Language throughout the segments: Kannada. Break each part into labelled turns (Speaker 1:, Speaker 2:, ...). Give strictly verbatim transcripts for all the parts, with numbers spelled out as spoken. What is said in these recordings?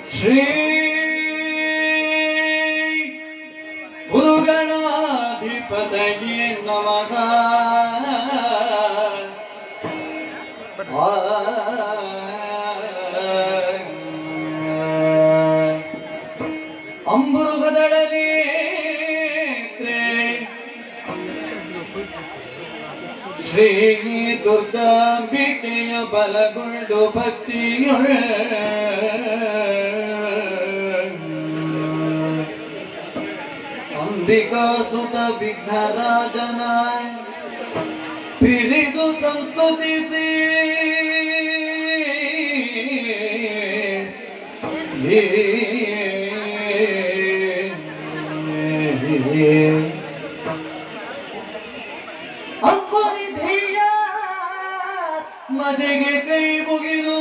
Speaker 1: ಶ್ರೀ ಗುರುಗಣಾಧಿಪತಯೇ ನಮಃ. ಅಂಬುರುಗದಳಲಿ ಶ್ರೀ ದುರ್ಗಾಂಬಿಕೆಯ ಬಲಗೊಂಡು ಭಕ್ತಿಯೊಳ ಅಂಬಿಕಾ ಸುತ ವಿಘ್ನರಾಜನ ಪಿರಿದು ಸಂಸ್ತುತಿಸಿ ಅಂಬರಿಧಿಯ ಮಜೆಗೆ ಕೈ ಮುಗಿದು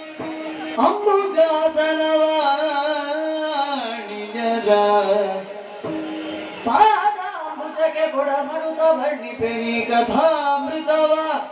Speaker 1: ಅಂಬುಜಾಸನವಾಣಿಯರ ಪಾದಾಮೃತಕ್ಕೆ ಬುಡಮಣುತ ವರ್ಣಿಪೆನಿ ಕಥಾಮೃತವ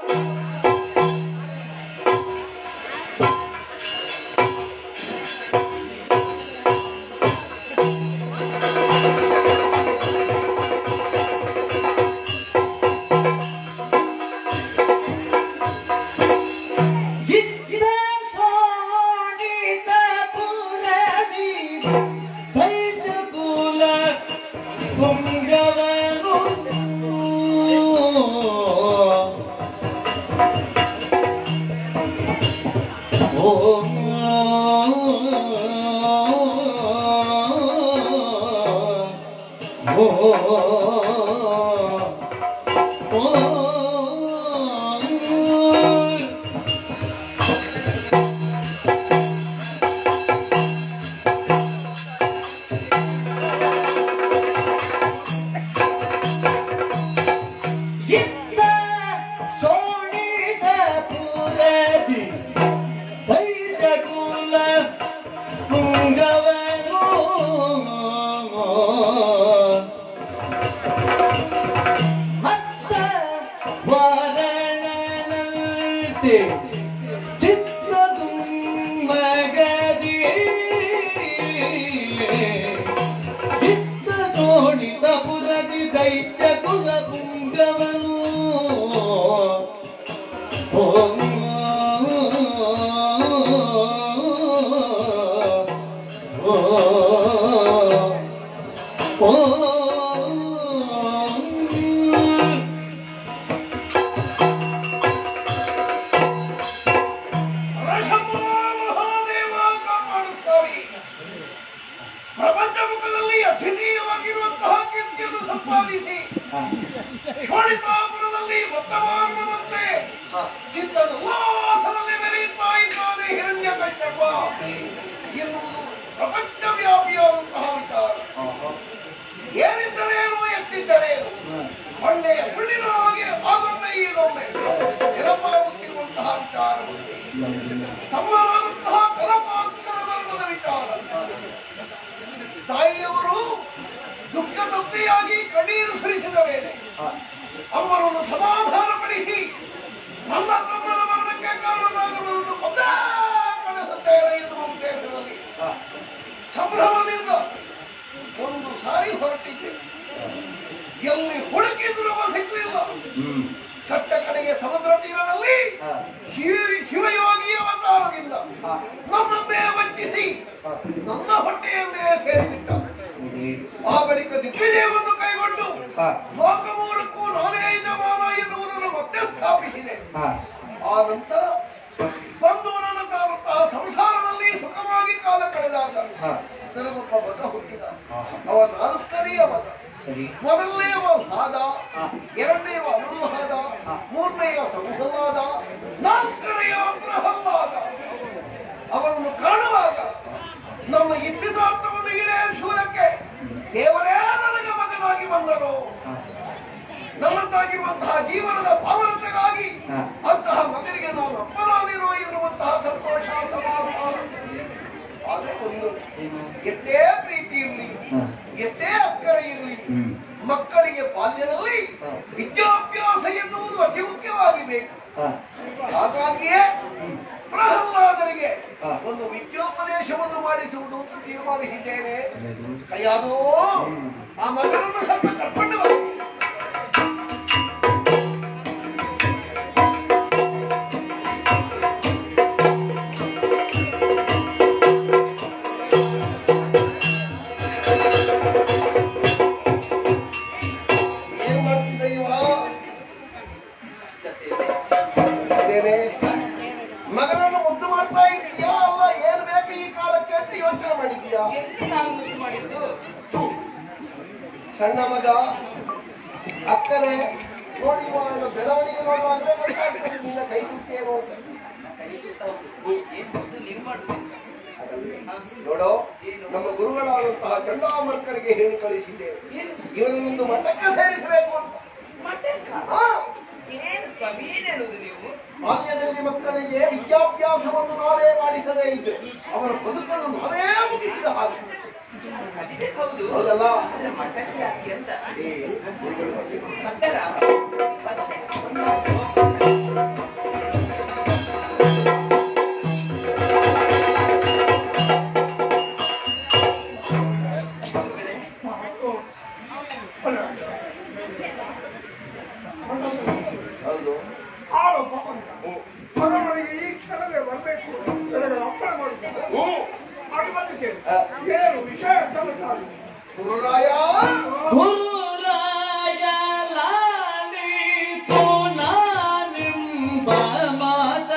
Speaker 1: ತಾಯಿಯವರು ದುಃಖ ತಪ್ತಿಯಾಗಿ ಕಣ್ಣೀರು ಸುರಿಸಿದ ವೇಳೆ ಅವರನ್ನು ಸಮಾಧಾನ ಪಡಿಸಿ ನನ್ನ ತಮ್ಮನ ಮರಣಕ್ಕೆ ಕಾರಣರಾದವರನ್ನು ಕಳಿಸುತ್ತೇನೆ ಎನ್ನುವ ಉದ್ದೇಶದಲ್ಲಿ ಸಂಭ್ರಮದಿಂದ ಒಂದು ಸಾರಿ ಹೊರಟಿದ್ದೆ. ಎಲ್ಲಿ ಹುಡುಕಿದ್ರು ಸಿಕ್ಕಲಿಲ್ಲ. ಕಟ್ಟ ಕಡೆಗೆ ಸಮುದ್ರ ತೀರದಲ್ಲಿ ಶಿವಯೋಗಿ ಅವತಾರದಿಂದ ನನ್ನನ್ನೇ ವಂಚಿಸಿ ನನ್ನ ಹೊಟ್ಟೆಯನ್ನೇ ಸೇರಿಬಿಟ್ಟ. ಆ ಬಳಿಕ ದಿಗ್ವಿಜಯವನ್ನು ಕೈಗೊಂಡು ಲೋಕಮೂಲಕ್ಕೂ ನಾನೇ ಯಜಮಾನ ಎನ್ನುವುದನ್ನು ಮತ್ತೆ ಸ್ಥಾಪಿಸಿದೆ. ಆ ನಂತರ ಬಂದು ನನ್ನ ತಾನುತ್ತಾ ಸಂಸಾರದಲ್ಲಿ ಸುಖವಾಗಿ ಕಾಲ ಕಳೆದಾಗ ನನಗೊಬ್ಬ ಮಗ ಹುಟ್ಟಿದ. ಅವ ನಾಲ್ಕನೆಯ ಮಗ. ಮೊದಲನೆಯವ ಭಾಗ, ಎರಡನೆಯವ ಅನುವಾದ, ಮೂರನೆಯ ಸಂಹವಾದ, ನಾಲ್ಕನೆಯ ಪ್ರಹ್ಲಾದ. ಅವರನ್ನು ಕಾಣುವಾಗ ನಮ್ಮ ಇಚ್ಛಿತಾರ್ಥವನ್ನು ಈಡೇರಿಸುವುದಕ್ಕೆ ದೇವರೇ ನನಗೆ ಮಗನಾಗಿ ಬಂದರು. ನನ್ನದಾಗಿರುವಂತಹ ಜೀವನದ ಪಾವನತೆಗಾಗಿ ಅಂತಹ ಮಗನಿಗೆ ನಾನು ಅಪ್ಪನಾಗಿರುವ ಎನ್ನುವಂತಹ ಸಂತೋಷ ಸಮಾಧಾನ. ಆದರೆ ಒಂದು ಎಷ್ಟೇ ಪ್ರೀತಿ ಇರಲಿ, ಎಷ್ಟೇ ಅಕ್ಕರೆ ಇರಲಿ, ಮಕ್ಕಳಿಗೆ ಬಾಲ್ಯದಲ್ಲಿ ವಿದ್ಯಾಭ್ಯಾಸ ಎನ್ನುವುದು ಅತಿ ಮುಖ್ಯವಾಗಿ ಬೇಕು. ಹಾಗಾಗಿಯೇ ಪ್ರಹ್ಲಾದನಿಗೆ ಒಂದು ವಿದ್ಯೋಪದೇಶ ವಿವಾಹೋಪದೇಶವನ್ನು ಮಾಡಿಸುವುದು ಅಂತ ತೀರ್ಮಾನಿಸಿದ್ದೇನೆ. ಕೈಯಾದೋ ಆ ಮಗನನ್ನು ಸ್ವಲ್ಪ ಕರ್ಕೊಂಡು ಬನ್ನಿ. ಮಗನನ್ನು ಮುದ್ದು ಮಾಡ್ತಾ ಇದ್ದೀಯಾ ಅಲ್ಲ ಏನ್ ಬೇಕು ಈ ಕಾಲಕ್ಕೆ ಅಂತ ಯೋಚನೆ ಮಾಡಿದ್ದೀಯಾ? ಸಣ್ಣ ಮಗ ಅಕ್ಕನೆ ನೋಡಿ ಬೆಳವಣಿಗೆ ನೋಡುವಾಗಲೇ ಗೊತ್ತಾಗ್ತದೆ ನಿನ್ನ ಕೈ ಸುತ್ತೇನು ಅಂತ. ನೋಡೋ, ನಮ್ಮ ಗುರುಗಳಾದಂತಹ ಚಂಡಾಮರ್ಕರಿಗೆ ಹೇಳಿ ಕಳಿಸಿದ್ದೇವೆ, ಇವನೊಂದು ಮಠಕ್ಕೆ ಸೇರಿಸಬೇಕು ಅಂತ. ಬಾಲ್ಯದಲ್ಲಿ ಮಕ್ಕಳಿಗೆ ವಿದ್ಯಾಭ್ಯಾಸವನ್ನು ನಾವೇ ಮಾಡಿಸದೇ ಇದ್ದೆ ಅವರ ಬದುಕನ್ನು ನಾವೇ ಮುಗಿಸಿದ ಹಾಗೆ. ಹೌದಲ್ಲ? ಗುರುರಾಯ ಗುರುರಾಯ ಲಾಲಿತು ನಾನಿಂಬ ಮಾತ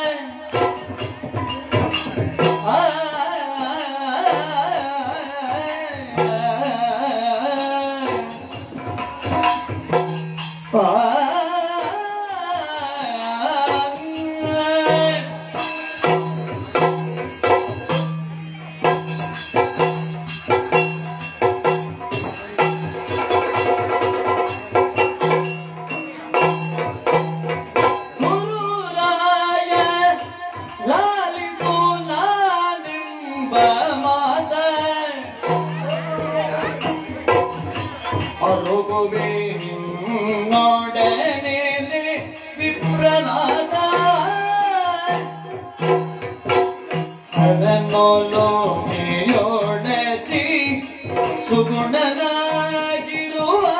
Speaker 1: ಸುಗುಣನಾಗಿರುವ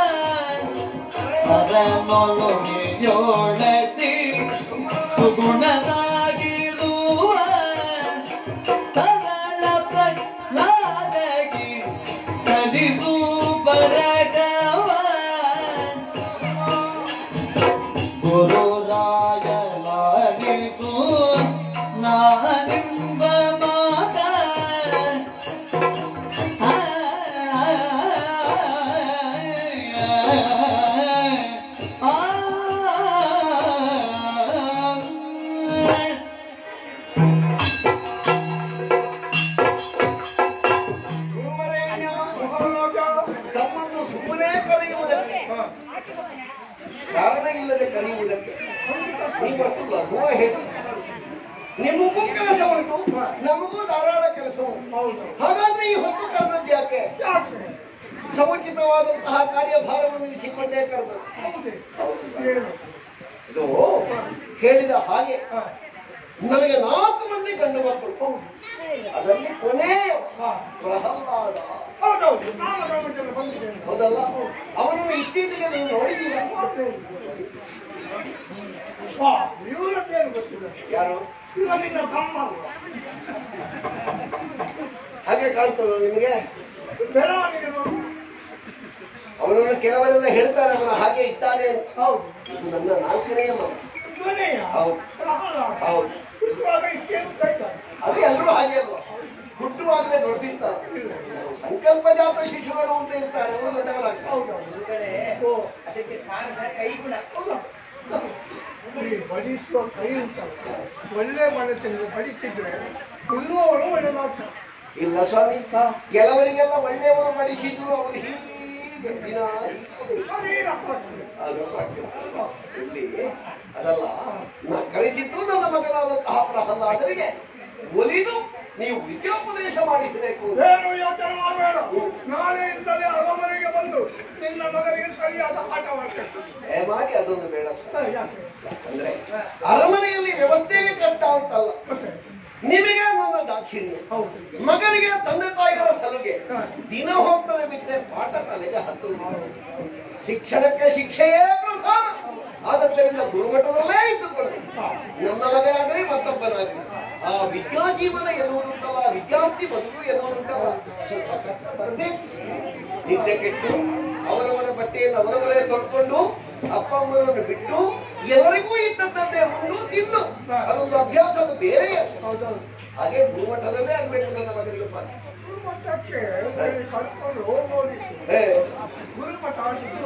Speaker 1: ಹರನೊಲೊಡೆತಿ ಸುಗುಣನಾಗಿರುವ ತರಳ ಪ್ರಹ್ಲಾದಗಿ ಕಲಿದು ಬರಗವ ಗುರುರಾಯ ಲಾಲಿತು ನಾನಿಂಬ ಮಾತ ಕಾರಣ ಇಲ್ಲದೆ ಕಲಿಯುವುದಕ್ಕೆ ನಿಮಗೂ ಕೆಲಸ ಉಂಟು, ನಮಗೂ ಧಾರಾಳ ಕೆಲಸ ಉಂಟು. ಹಾಗಾದ್ರೆ ಈ ಹೊತ್ತು ಕರೆದದ್ದು ಯಾಕೆ? ಸಮುಚಿತವಾದಂತಹ ಕಾರ್ಯಭಾರವನ್ನು ಇರಿಸಿಕೊಂಡೇ ಕರೆದದ್ದು. ಇದು ಹೇಳಿದ ಹಾಗೆ ನನಗೆ ನಾಲ್ಕು ಮಂದಿ ಗಂಡು ಮಕ್ಕಳು, ಅದರಲ್ಲಿ ಕೊನೆಯ ಪ್ರಹ್ಲಾದ. ಹೌದಲ್ಲ? ಅವನನ್ನು ಇತ್ತೀಚೆಗೆ ನೀವು ನೋಡಿದ್ದೀರ? ಯಾರು? ಹಾಗೆ ಕಾಣ್ತದ ನಿಮಗೆ? ಅವನನ್ನು ಕೆಲವರೆಲ್ಲ ಹೇಳ್ತಾರೆ ಅವನ ಹಾಗೆ ಇದ್ದಾನೆ. ಹೌದು, ನನ್ನ ನಾಲ್ಕನೆಯ ಮಗ. ಹೌದು ಹೌದು, ಅದು ಎಲ್ಲರೂ ಹಾಗೆ ಅಲ್ವಾ? ಹುಟ್ಟುವಾಗಲೇ ದೊಡ್ಡದಿರ್ತಾರೆ. ಸಂಕಲ್ಪ ಜಾತ ಶಿಶುಗಳು ಅಂತ ಇರ್ತಾರೆ, ಅವರು ದೊಡ್ಡವರಾಗ್ತಾರೆ. ಅದಕ್ಕೆ ಕಾರಣ ಕೈಗುಣ. ಬಡಿಸುವ ಕೈ ಉಂಟಲ್ಲ, ಒಳ್ಳೆ ಮನಸ್ಸಿನಿಂದ ಬಡಿಸಿದ್ರೆ ಉಳ್ಳುವವರು ಒಳ್ಳೆದಾಗ್ತಾರೆ. ಇಲ್ಲ ಸ್ವಾಮಿ, ಕೆಲವರಿಗೆಲ್ಲ ಒಳ್ಳೆಯವರು ಬಡಿಸಿದ್ರು ಅವರು ಹೀಗೆ ದಿನ ಇಲ್ಲಿ ಅದಲ್ಲ. ನಾ ಕಳಿಸಿದ್ದು ನನ್ನ ಮಗನಾದಂತಹ ಪ್ರಹ್ಲಾದರಿಗೆ ಒಲಿದು ನೀವು ವಿದ್ಯೋಪದೇಶ ಮಾಡಿಸಬೇಕು. ಏನು ಯೋಚನೆ ಮಾಡಬೇಡ, ನಾಳೆಯಿಂದಲೇ ಅರಮನೆಗೆ ಬಂದು ನಿನ್ನ ಮಗನಿಗೆ ಸರಿಯಾದ ಪಾಠ ಮಾಡಬೇಕು. ಮಾಡಿ ಅದೊಂದು ಬೇಡ. ಅಂದ್ರೆ ಅರಮನೆಯಲ್ಲಿ ವ್ಯವಸ್ಥೆಗೆ ಕಟ್ಟ ಅಂತಲ್ಲ, ನಿಮಗೆ ನನ್ನ ದಾಕ್ಷಿಣ್ಯ, ಮಗನಿಗೆ ತಂದೆ ತಾಯಿಗಳ ಸಲುಗೆ ದಿನ ಹೋಗ್ತದೆ ಬಿಟ್ಟರೆ ಪಾಠ ತಲೆಗೆ ಹತ್ತು. ಶಿಕ್ಷಣಕ್ಕೆ ಶಿಕ್ಷೆಯೇ ಪ್ರಧಾನ. ಆದ್ದರಿಂದ ಗುರುಮಠದಲ್ಲೇ ಇದ್ದುಕೊಂಡು ನನ್ನ ಮಗನಾಗಲಿ ಮತ್ತೊಬ್ಬನಾಗಲಿ ಆ ವಿದ್ಯಾಜೀವನ ಎನ್ನುವುದುಂಟಲ್ಲ, ವಿದ್ಯಾರ್ಥಿ ಬದುಕು ಎನ್ನುವುದುಂಟಲ್ಲ, ಸ್ವಲ್ಪ ಕಷ್ಟ ಬರಬೇಕು. ನಿದ್ದೆ ಕೆಟ್ಟು ಅವರವರ ಬಟ್ಟೆಯನ್ನು ಅವರವರೇ ತೊಡ್ಕೊಂಡು ಅಪ್ಪ ಅಮ್ಮನನ್ನು ಬಿಟ್ಟು ಎಲ್ಲರಿಗೂ ಇದ್ದದ್ದನ್ನೇ ಉಂಡು ತಿಂದು ಅದೊಂದು ಅಭ್ಯಾಸ, ಅದು ಬೇರೆಯೇ. ಹಾಗೆ ಗುರುಮಠದಲ್ಲೇ ಆಗ್ಬೇಕು ನನ್ನ ಮಗನಿಗೆ ಪಾಠ.
Speaker 2: ಗುರುಮಠಕ್ಕೆ ಕರ್ಕೊಂಡು ಹೋಗೋದು ಗುರುಮಠ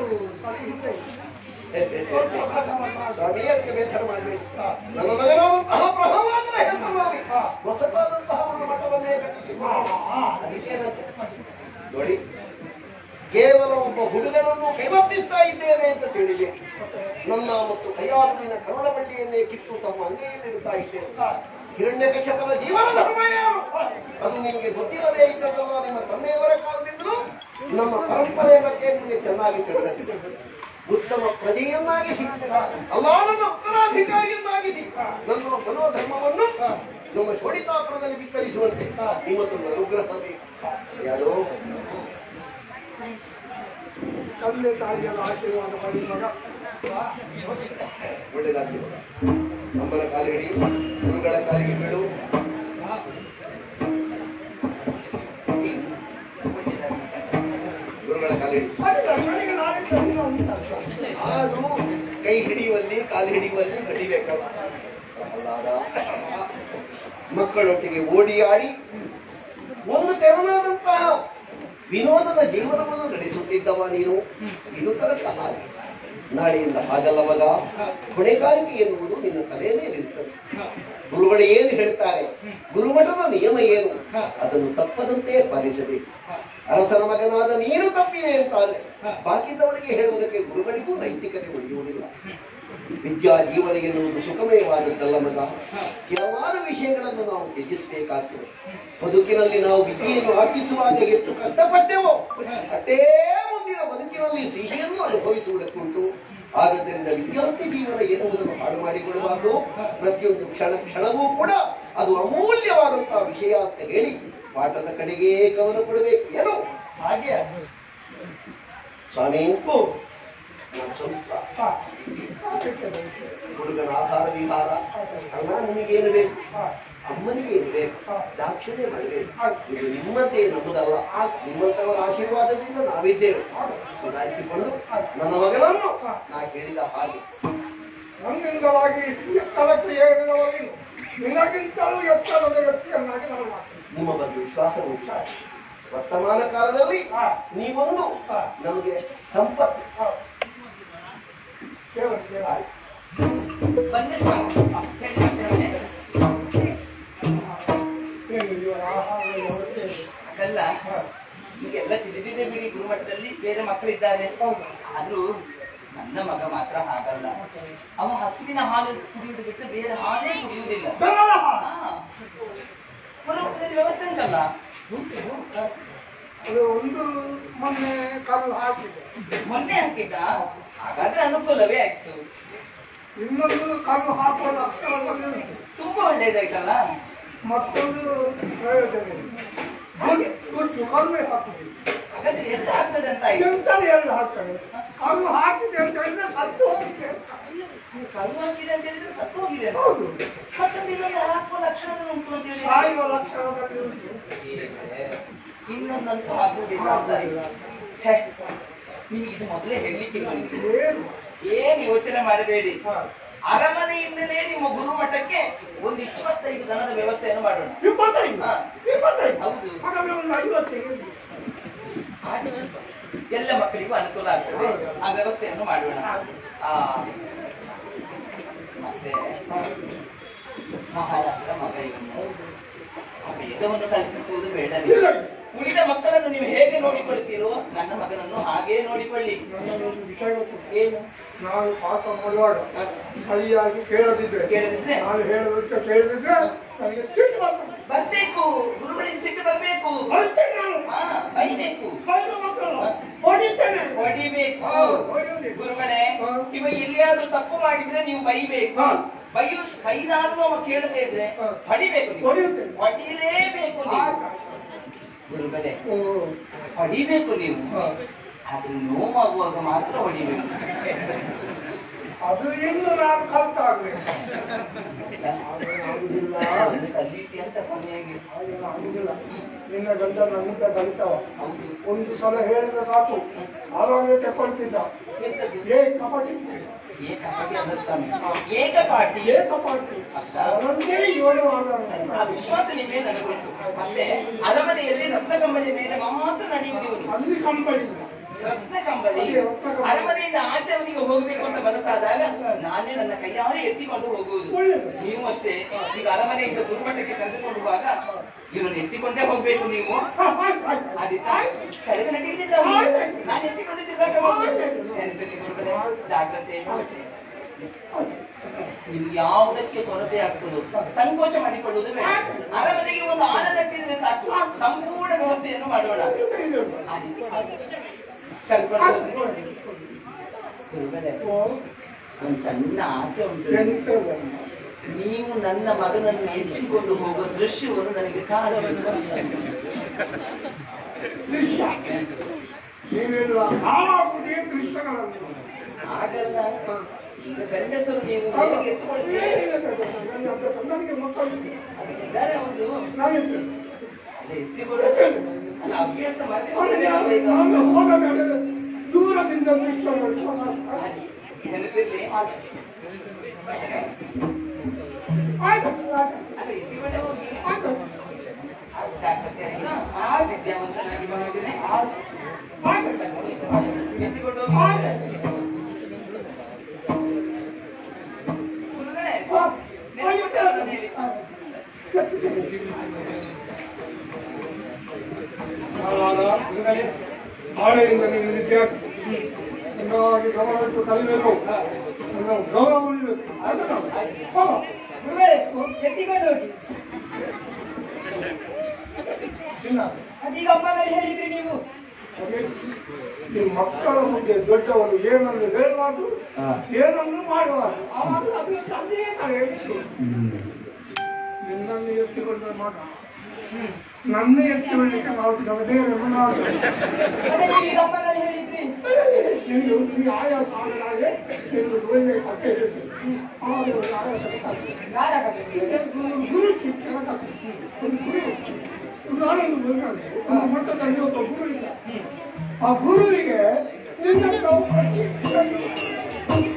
Speaker 1: ಸ್ವಾಮಿಯಕ್ಕೆ ಬೇಸರ ಮಾಡಬೇಕು. ನನ್ನ ಮಗನಾದಂತಹ ಪ್ರಭವಾದನ ಹೆಸರಿನಲ್ಲಿ ಹೊಸತಾದಂತಹ ಒಂದು ಮಠವನ್ನೇ ಅದಕ್ಕೇನಂತೆ ನೋಡಿ, ಕೇವಲ ಒಬ್ಬ ಹುಡುಗನನ್ನು ಕೈವರ್ತಿಸ್ತಾ ಇದ್ದೇನೆ ಅಂತ ತಿಳಿದೆ. ನನ್ನ ಮತ್ತು ಕೈಯಾರುವಿನ ಕರುಣಬಳ್ಳಿಯನ್ನೇ ಕಿತ್ತು ತಮ್ಮ ಅಂಗೈಯಲ್ಲಿಡುತ್ತಾ ಇದ್ದೇನೆ. ಹಿರಣ್ಯಕಶ್ಯಪನ ಜೀವನ ಧರ್ಮ ಯಾರು ಅದು ನಿಮಗೆ ಗೊತ್ತಿಲ್ಲದೇ ಇದ್ದದಲ್ಲ. ನಿಮ್ಮ ತಂದೆಯವರ ಕಾಲದಿಂದಲೂ ನಮ್ಮ ಪರಂಪರೆಯ ಬಗ್ಗೆ ನಿಮಗೆ ಚೆನ್ನಾಗಿ ತಿಳಿದಿದೆ. ಉತ್ತಮ ಪ್ರಜೆಯನ್ನಾಗಿಸಿ ಅಲ್ಲ ನನ್ನ ಉತ್ತರಾಧಿಕಾರಿಯನ್ನಾಗಿಸಿ ನನ್ನ ಮನೋಧರ್ಮವನ್ನು ನಮ್ಮ ಶೋಡಿತಾಪುರದಲ್ಲಿ ವಿಸ್ತರಿಸುವಂತೆ ನಿಮ್ಮದೊಂದು ಅನುಗ್ರಹ ಬೇಕು. ಯಾರೋ
Speaker 2: ತಂದೆ ತಾಯಿಗಳ ಆಶೀರ್ವಾದ ಪಡಿ ಮಗ
Speaker 1: ಒಳ್ಳೆಯದಾಗಿ ನಮ್ಮನ ಕಾಲಿಗೆ ಗುರುಗಳ ಕಾಲಿಗೆ ಬೀಳು. ಗುರುಗಳ ಕಾಲಿಗೆ ಆದ್ರೂ ಕೈ ಹಿಡಿಯುವಲ್ಲಿ ಕಾಲು ಹಿಡಿಯುವಲ್ಲಿ ಕಡಿಬೇಕಲ್ಲ. ಅಲ್ಲಾದ ಮಕ್ಕಳೊಟ್ಟಿಗೆ ಓಡಿ ಆಡಿ ಒಂದು ತೆರನಾದಂತಹ ವಿನೋದದ ಜೀವನವನ್ನು ನಡೆಸುತ್ತಿದ್ದವ ನೀನು. ಇದು ತನಕ ಹಾಗೆ, ನಾಳೆಯಿಂದ ಹಾಗಲ್ಲ ಮಗ. ಹೊಣೆಗಾರಿಕೆ ಎನ್ನುವುದು ನಿನ್ನ ತಲೆಯ ಮೇಲಿರುತ್ತದೆ. ಗುರುಗಳು ಏನು ಹೇಳ್ತಾರೆ, ಗುರುಮಠದ ನಿಯಮ ಏನು, ಅದನ್ನು ತಪ್ಪದಂತೆ ಪಾಲಿಸಬೇಕು. ಅರಸನ ಮಗನಾದ ನೀನು ತಪ್ಪಿದೆ ಅಂತಾದ್ರೆ ಬಾಕಿದವರಿಗೆ ಹೇಳುವುದಕ್ಕೆ ಗುರುಗಳಿಗೂ ನೈತಿಕತೆ ಉಳಿಯುವುದಿಲ್ಲ. ವಿದ್ಯಾ ಜೀವನ ಎನ್ನುವುದು ಸುಖಮಯವಾದದ್ದಲ್ಲ ಮಗ. ಕೆಲವಾರು ವಿಷಯಗಳನ್ನು ನಾವು ತ್ಯಜಿಸಬೇಕಾಗ್ತದೆ. ಬದುಕಿನಲ್ಲಿ ನಾವು ವಿದ್ಯೆಯನ್ನು ಅರ್ಪಿಸುವಾಗ ಎಷ್ಟು ಕಷ್ಟಪಟ್ಟೆವೋ ಅಷ್ಟೇ ಮುಂದಿನ ಬದುಕಿನಲ್ಲಿ ಸಿಹಿಯನ್ನು ಅನುಭವಿಸುವುದಕ್ಕುಂಟು. ಆದ್ದರಿಂದ ವಿದ್ಯಾರ್ಥಿ ಜೀವನ ಎನ್ನುವುದನ್ನು ಹಾಳು ಮಾಡಿಕೊಳ್ಳಬಾರದು. ಪ್ರತಿಯೊಂದು ಕ್ಷಣ ಕ್ಷಣವೂ ಕೂಡ ಅದು ಅಮೂಲ್ಯವಾದಂತಹ ವಿಷಯ ಅಂತ ಹೇಳಿ ಪಾಠದ ಕಡೆಗೆ ಗಮನ ಕೊಡಬೇಕು. ಏನು
Speaker 2: ಹಾಗೆ
Speaker 1: ಸ್ವಾಮಿ, ಹುಡುಗನ ಆಹಾರ ವಿಹಾರ ಅಲ್ಲ, ನಿಮಗೇನು ಬೇಕು, ಅಮ್ಮನಿಗೆ ಏನು ಬೇಕು, ದಾಕ್ಷಿಣ್ಯ ಮಾಡಬೇಕು. ಇದು ನಿಮ್ಮದೇ, ನಮ್ಮದಲ್ಲ. ನಿಮ್ಮಂತವರ ಆಶೀರ್ವಾದದಿಂದ ನಾವಿದ್ದೇವೆ. ಸುಧಾರಿಸಿಕೊಂಡು ನನ್ನ ಮಗನನ್ನು ನಾ ಹೇಳಿದ ಹಾಗೆ
Speaker 2: ನನ್ನಿಂದವಾಗಿ ಎತ್ತರಕ್ಕೆ ಏರಿದವರಿಗೆ ನಿನಗಿಂತಲೂ ಎತ್ತರದ ವ್ಯಕ್ತಿಯನ್ನಾಗಿ ನಾವು
Speaker 1: ನಿಮ್ಮ ಬಗ್ಗೆ ವಿಶ್ವಾಸ ಉಂಟು. ವರ್ತಮಾನ ಕಾಲದಲ್ಲಿ ನೀವೊಂದು ನಮಗೆ ಸಂಪತ್ತು.
Speaker 3: ಅದಲ್ಲ, ಈಗೆಲ್ಲ ತಿಳಿದಿದೆ ಬಿಡಿ, ಗುರುಮಠದಲ್ಲಿ ಬೇರೆ ಮಕ್ಕಳಿದ್ದಾರೆ. ಆದ್ರೂ ನನ್ನ ಮಗ ಮಾತ್ರ ಹಾಗಲ್ಲ. ಅವ ಹಸುವಿನ ಹಾಲು ಕುಡಿಯುವುದು ಬಿಟ್ಟು ಬೇರೆ ಹಾಲೇ ಕುಡಿಯುವುದಿಲ್ಲ. ಗುರುಮಠದಲ್ಲಿ ವ್ಯವಸ್ಥೆ ಉಂಟಲ್ಲ,
Speaker 2: ಅದು ಒಂದು ಮೊನ್ನೆ ಕಲ್ಲು ಹಾಕಿದೆ.
Speaker 3: ಮೊನ್ನೆ ಹಾಕಿದ್ದ, ಹಾಗಾದ್ರೆ ಅನುಕೂಲವೇ ಆಯ್ತು.
Speaker 2: ಇನ್ನೊಂದು ಕಲ್ಲು ಹಾಕುವ ಲಕ್ಷಣದಲ್ಲಿ
Speaker 3: ತುಂಬಾ ಒಳ್ಳೇದಾಯ್ತಲ್ಲ.
Speaker 2: ಮತ್ತೊಂದು ಪ್ರಯೋಜನ ಗುಟ್ಟು ಕಲ್ಲು ಹಾಕುದು.
Speaker 3: ಹಾಗಾದ್ರೆ ಎಷ್ಟು ಆಗ್ತದೆ ಅಂತ ಆಯ್ತು.
Speaker 2: ಎಂತಲೇ ಎರಡು ಹಾಕ್ತಾರೆ. ಕಲ್ಲು ಹಾಕಿದೆ ಅಂತ ಹೇಳಿದ್ರೆ ಸತ್ತು ಹೋಗಿದೆ.
Speaker 3: ಕಲ್ಲು ಹಾಕಿದೆ ಅಂತ ಹೇಳಿದ್ರೆ ಸತ್ತು ಹೋಗಿದೆ.
Speaker 2: ಹೌದು,
Speaker 3: ಮತ್ತೊಂದು ಇನ್ನೊಂದು ಹಾಕುವ ಲಕ್ಷಣದಲ್ಲಿ ಉಂಟು ಅಂತ ಹೇಳಿ
Speaker 2: ಸಾಯುವ ಲಕ್ಷಣದಲ್ಲಿ ಉಂಟು.
Speaker 3: ಇನ್ನೊಂದಂತೂ ಹಾಕುವುದಿಲ್ಲ ಅಂತ ಛೇ, ನಿಮಗೆ ಇದು ಮೊದಲೇ ಹೇಳಲಿಕ್ಕೆ
Speaker 2: ಏನು
Speaker 3: ಏನ್ ಯೋಚನೆ ಮಾಡಬೇಡಿ. ಅರಮನೆಯಿಂದಲೇ ನಿಮ್ಮ ಗುರುಮಠಕ್ಕೆ ಒಂದು ಇಪ್ಪತ್ತೈದು ದನದ ವ್ಯವಸ್ಥೆಯನ್ನು ಮಾಡೋಣ.
Speaker 2: ಇಪ್ಪತ್ತೈದು ಇಪ್ಪತ್ತೈದು
Speaker 3: ಹೌದು,
Speaker 2: ಹಾಗಾದ್ರೆ ಒಂದು ಐವತ್ತೈದು
Speaker 3: ಎಲ್ಲ ಮಕ್ಕಳಿಗೂ ಅನುಕೂಲ ಆಗ್ತದೆ. ಆ ವ್ಯವಸ್ಥೆಯನ್ನು ಮಾಡೋಣ. ಆ ಮತ್ತೆ ಮಹಾರಾಜರ ಮಗ ಇವನು, ವೇದವನ್ನು ಕಲ್ಪಿಸುವುದು ಬೇಡ. ಉಳಿದ ಮಕ್ಕಳನ್ನು ನೀವು ಹೇಗೆ ನೋಡಿಕೊಳ್ತೀರೋ ನನ್ನ ಮಗನನ್ನು ಹಾಗೇ ನೋಡಿಕೊಳ್ಳಿ.
Speaker 2: ನನ್ನದೊಂದು ವಿಷಯ ಗೊತ್ತು.
Speaker 3: ಏನು?
Speaker 2: ನಾವು ಪಾಠ ಮಾಡುವಾಗ ಸರಿಯಾಗಿ ಕೇಳದಿದ್ರೆ
Speaker 3: ಕೇಳದಿದ್ರೆ
Speaker 2: ನಾನು ಹೇಳೋದಕ್ಕೆ ಕೇಳದಿದ್ರೆ ನನಗೆ ಸಿಟ್ಟು ಬರ್ತದೆ.
Speaker 3: ಬರ್ಬೇಕು, ಗುರುಗಳಿಗೆ ಸಿಟ್ಟು ಬರ್ಬೇಕು,
Speaker 2: ಬರ್ತೇನೆ ನಾನು.
Speaker 3: ಹಾ, ಬೈಬೇಕು,
Speaker 2: ಬೈದ ಮಕ್ಕಳು ಹೊಡಿತೇನೆ.
Speaker 3: ಹೊಡಿಬೇಕು.
Speaker 2: ಹೊಡೆಯುವುದಿಲ್ಲ.
Speaker 3: ಗುರುಗಳೇ,
Speaker 2: ಹಾ.
Speaker 3: ಇವ ಎಲ್ಲಿಯಾದ್ರೂ ತಪ್ಪು ಮಾಡಿದ್ರೆ ನೀವು ಬೈಬೇಕು.
Speaker 2: ಹಾ.
Speaker 3: ಬೈಯು ಕೈನಾದ್ರೂ ಅವ ಕೇಳದೆ ಇದ್ರೆ ಹೊಡಿಬೇಕು ನೀವು.
Speaker 2: ಹೊಡೆಯುತ್ತೇನೆ.
Speaker 3: ಹೊಡಿಲೇಬೇಕು ನೀವು ಗುರುಗಳೇ, ಹೊಡಿಬೇಕು ನೀವು. ಆದ್ರೆ ನೋವಾಗುವಾಗ ಮಾತ್ರ ಹೊಡಿಬೇಕು.
Speaker 2: ಅದು ಇನ್ನು ನಾನು ಕಲ್ತಾಗ್ಬೇಕು.
Speaker 3: ಕಲೀತಿ ಅಂತ ಕೊನೆಯಾಗಿ
Speaker 2: ಆಗುದಿಲ್ಲ. ನಿನ್ನ ಗಂಡ ನನ್ನಿಂದ ಕಲಿತಾವ.
Speaker 3: ಹೌದು.
Speaker 2: ಒಂದು ಸಲ ಹೇಳಿದ್ರೆ ಸಾಕು ಆರೋಗ್ಯ ತಗೊಳ್ತಿದ್ದ.
Speaker 3: ಎಂತದ್ದು?
Speaker 2: ಏ ಕಪಟಿ
Speaker 3: ಏಕಪಾಟಿ ಅನ್ನಿಸ್ತಾನೆ. ಏಕಪಾಟಿ
Speaker 2: ಏಕಪಾಟಿ ಅವನನ್ನೇ ಏಳು
Speaker 3: ಆ ವಿಶ್ವಾಸ ನಿಮಗೆ ನನಗುಂಟು. ಮತ್ತೆ ಅರಮನೆಯಲ್ಲಿ ರತ್ನ ಕಂಬಳಿ ಮೇಲೆ ಮಾತ್ರ ನಡೆಯುವುದು ಇವನು.
Speaker 2: ಅಲ್ಲಿ ಕಂಬಳಿ
Speaker 3: ರತ್ನ ಕಂಬಳಿ ಅರಮನೆಯಿಂದ ಆಚೆ ಅವನಿಗೆ ಹೋಗ್ಬೇಕು ಅಂತ ಮನಸ್ಸಾದಾಗ ನಾನೇ ನನ್ನ ಕೈಯಾರೆ ಎತ್ತಿಕೊಂಡು ಹೋಗುವುದು. ನೀವು ಅಷ್ಟೇ ಈಗ ಅರಮನೆಯಿಂದ ದುರ್ಮಟ್ಟಕ್ಕೆ ಕರೆದುಕೊಂಡು ಹೋಗುವಾಗ ಇವನು ಎತ್ತಿಕೊಂಡೇ ಹೋಗ್ಬೇಕು. ನೀವು ಕಳೆದ ನಡೆಯುತ್ತಿದ್ದ ನಾನು ಎತ್ತಿಕೊಂಡಿದ್ದೆ ಜಾಗ್ರತೆ. ನಿಮ್ಗೆ ಯಾವುದಕ್ಕೆ ಕೊರತೆ ಆಗ್ತದೋ ಸಂಕೋಚ ಮಾಡಿಕೊಳ್ಳುವುದು ಬೇಡ. ಅರಮನೆಗೆ ಒಂದು ಆನ ಕಟ್ಟಿದ್ರೆ ಸಾಕು, ಸಂಪೂರ್ಣ ವ್ಯವಸ್ಥೆಯನ್ನು ಮಾಡೋಣ. ಒಂದು ಸಣ್ಣ ಆಸೆ ಉಂಟು. ನೀವು ನನ್ನ ಮಗನನ್ನು ಎತ್ತಿಕೊಂಡು ಹೋಗುವ ದೃಶ್ಯವನ್ನು ನನಗೆ ಕಾಣಬೇಕು. ಹಾಗಲ್ಲ, ಈಗ ಗಂಡಸರು ನೀವು ಹೇಗೆ ಎತ್ತುಕೊಳ್ತೀರಿ? ಒಂದು ಅದೇ ಎತ್ತಿಕೊಳ್ಳೋದು ಅಲ್ಲ, ಅಭ್ಯಾಸ ಮತ್ತೆ
Speaker 2: ದೂರದಿಂದ
Speaker 3: ನೆನಪಿರ್ಲಿ. ಅಲ್ಲ ಎತ್ತಿಕೊಂಡೆ ಹೋಗಿ ಜಾಗ್ರತೆ ಆಯ್ತಾ? ಆ ವಿದ್ಯಾವಂತನಾಗಿ ಬಂದಿದ್ದೇನೆ. ಎತ್ತಿಕೊಂಡು ಹೋಗಿ
Speaker 2: ನಾಳೆಯಿಂದ ನೀವು ವಿದ್ಯಾರ್ಥಿ ಚೆನ್ನಾಗಿ ಗಮನವಿಟ್ಟು ಕಲಿಬೇಕು, ಗೌರವ ಉಳಿಬೇಕು.
Speaker 4: ಎತ್ತಿಕೊಂಡು ಹೋಗಿ. ಅದೀಗ ಅಮ್ಮನಲ್ಲಿ ಹೇಳಿದ್ರಿ ನೀವು.
Speaker 2: ನಿಮ್ಮ ಮಕ್ಕಳ ಮುಂದೆ ದೊಡ್ಡವರು ಏನನ್ನು ಹೇಳಬಾರ್ದು, ಏನನ್ನು ಮಾಡಬಾರ್ದು. ಆವಾಗ ಅದು ತಂದೆಯೇ ನಾನು ಹೇಳಿದ್ದು. ನಿನ್ನನ್ನು ಎತ್ತಿಕೊಂಡ್ರೆ ಮಾಡ ನನ್ನ ಎತ್ತಿಕೊಳ್ಳಿಕ್ಕೆ ನಾವು ಬೇರೆ ನಾವು
Speaker 4: ಅದೀಗ ಅಮ್ಮನಲ್ಲಿ ಹೇಳಿದ್ರಿ.
Speaker 2: ನಿಂದು ಈ ಆಯಾಸ ಆಗಲಾಗೆ ನಿಂದು ಒಳ್ಳೆ ಕೊಟ್ಟೆ ಆವಾಗ ಆಯಾಸ ಗುರು ಶಿಕ್ಷಣ ಒಂದು ಗುರು ನಾನೊಂದು ಗುರುಗಾನೆ ಒಂದು ಮಟ್ಟದಲ್ಲಿ ಒಬ್ಬ ಗುರು ಇದ್ದ. ಆ ಗುರುವಿಗೆ ನಿನ್ನ